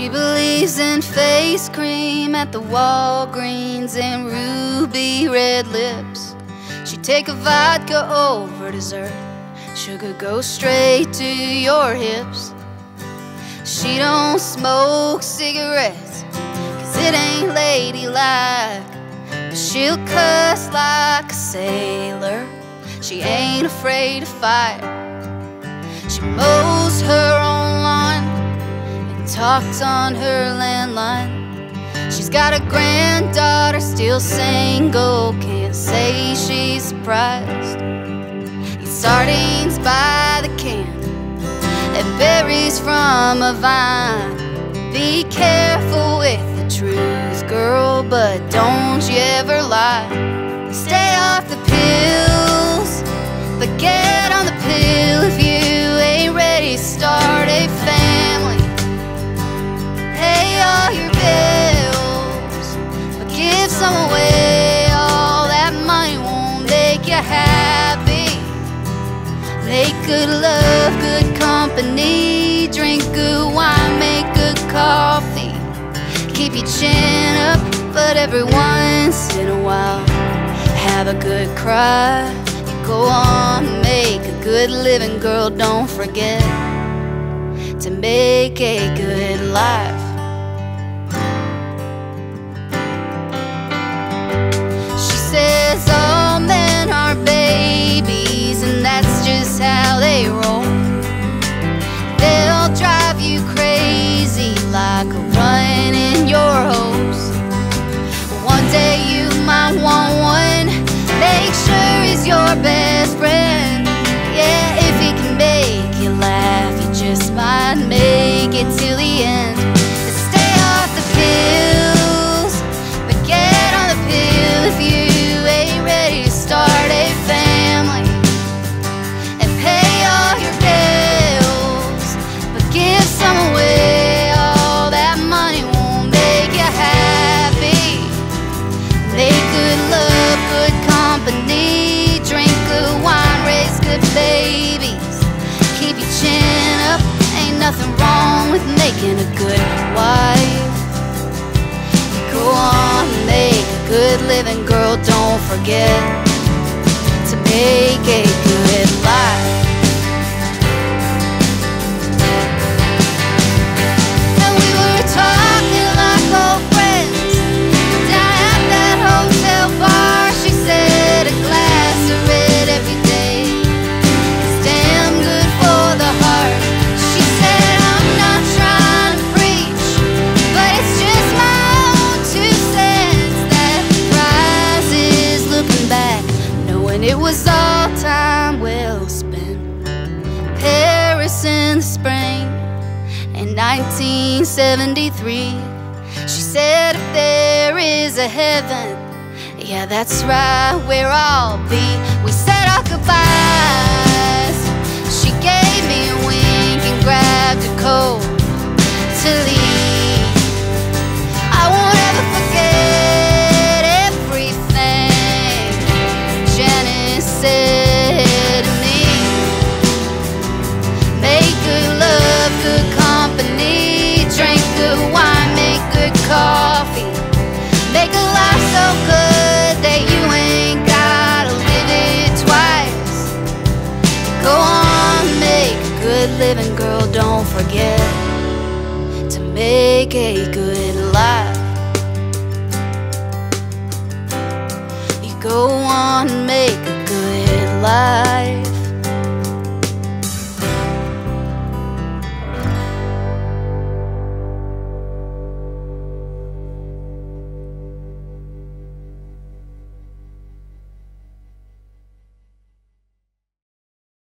She believes in face cream at the Walgreens and ruby red lips. She'd take a vodka over dessert. Sugar goes straight to your hips. She don't smoke cigarettes, 'cause it ain't ladylike. But she'll cuss like a sailor. She ain't afraid to fight. She mows her own lawn and talks on her landline. She's got a granddaughter, still single, can't say she's surprised. Eat sardines by the can and berries from a vine. Be careful with the truth, girl, but don't you ever lie. Stay off the pills, but get on the pill if you ain't ready to start a family. Pay all your bills, but give some away. All that money won't make you happy. Make good love, good company. Drink good wine, make good coffee. Keep your chin up, but every once in a while have a good cry. You go on, make a good living, girl. Don't forget to make a good life. She says all men are babies, and that's just how they roll. They'll drive you crazy like a run in your hose. One day you might want one. Make sure he's your best friend. Yeah, if he can make you laugh, you just might make it till the end. Stay off the pills, but get on the pill if you ain't ready to start a family. And pay all your bills, but give some away. All that money won't make you happy. Make good love, good company. Drink good wine, raise good babies. Keep your chin up, ain't nothing wrong with making a good wife. Go on, make a good living, girl. Don't forget to make a good life. And we were talking like old friends down at that hotel bar. She said a glass of red every day is damn good for the heart. She said I'm not trying to preach, but it's just my own 2 cents. That the prize is looking back, knowing it was all time well spent. Paris in the spring in 1973. She said if there is a heaven, yeah, that's right where I'll be. We said our goodbyes. She gave me a wink and grabbed a coat to leave. I won't ever forget everything Janice said to me. Make good love, good company. Drink good wine, make good coffee. Make a life so good that you ain't gotta live it twice. Go on, make a good living, girl. Don't forget to make a good life. You go on, make a good life.